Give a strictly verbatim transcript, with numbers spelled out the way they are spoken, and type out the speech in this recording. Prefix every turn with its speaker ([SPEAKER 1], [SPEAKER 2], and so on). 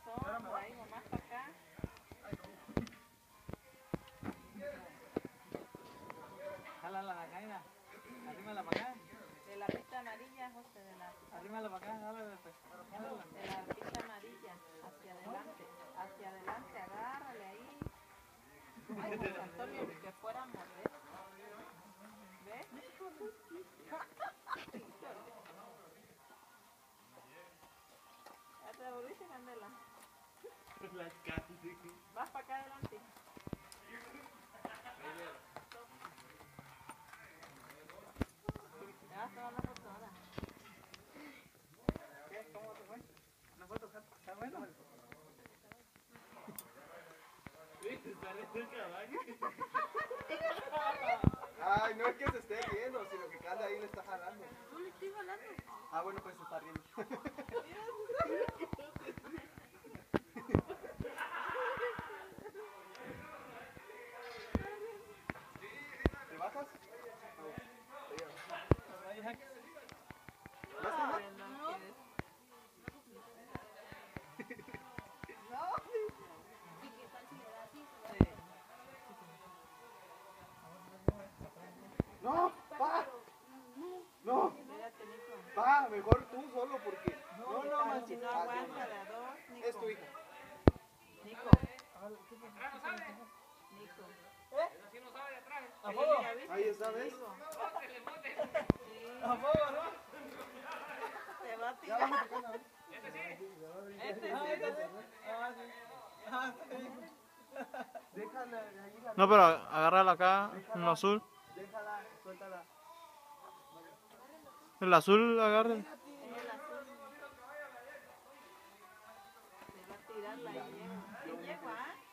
[SPEAKER 1] corazón, por ahí nomás para acá.
[SPEAKER 2] Jálala la caída. Arrímala para acá.
[SPEAKER 1] De la pista amarilla, José, de la pista.
[SPEAKER 2] Arrímala para acá, jálala pues. Jálala.
[SPEAKER 1] De la pista amarilla, hacia adelante. Hacia adelante, agárrale ahí. Ay, José Antonio, ni que fuera a morder. ¿Ves? Ya te devolviste, Candela.
[SPEAKER 2] Las casi.
[SPEAKER 1] Vas para acá adelante. Ya vas a tomar la foto ahora.
[SPEAKER 2] ¿Qué? ¿Cómo te fue? ¿Una foto? ¿Está bueno? ¿Viste? Está re el caballo.
[SPEAKER 3] Ay, no es que se esté riendo, sino que cada ahí le está jalando.
[SPEAKER 1] No le estoy jalando.
[SPEAKER 3] Ah, bueno, pues se está riendo. ¿Te bajas?
[SPEAKER 1] No, no quieres.
[SPEAKER 3] No, pa. No,
[SPEAKER 1] Espérate, Nico.
[SPEAKER 3] pa, mejor tú solo porque. No, no,
[SPEAKER 1] Si
[SPEAKER 3] manches.
[SPEAKER 1] no aguanta de a dos, Nico.
[SPEAKER 3] Es tu hija.
[SPEAKER 1] Nico. Nico.
[SPEAKER 2] Así no sabe de atrás.
[SPEAKER 1] Sí, ¿ya viste?
[SPEAKER 3] Ahí está, ¿ves?
[SPEAKER 1] Digo,
[SPEAKER 2] Mótele, mótele.
[SPEAKER 1] sí.
[SPEAKER 2] A fuego, ¿no?
[SPEAKER 1] Te va a
[SPEAKER 3] Ya
[SPEAKER 1] tirar.
[SPEAKER 3] vamos tocando, ¿ves?
[SPEAKER 2] Este sí.
[SPEAKER 1] Este,
[SPEAKER 2] Ah,
[SPEAKER 1] sí,
[SPEAKER 2] este
[SPEAKER 1] este.
[SPEAKER 2] sí. Ah, sí. Ah, sí.
[SPEAKER 3] Déjala de ahí la.
[SPEAKER 4] No, pero agárrala acá, en lo azul.
[SPEAKER 3] Déjala, suéltala.
[SPEAKER 4] El azul, agárrala.
[SPEAKER 1] Es el azul. Te va a tirar la yegua. ¿Qué yegua?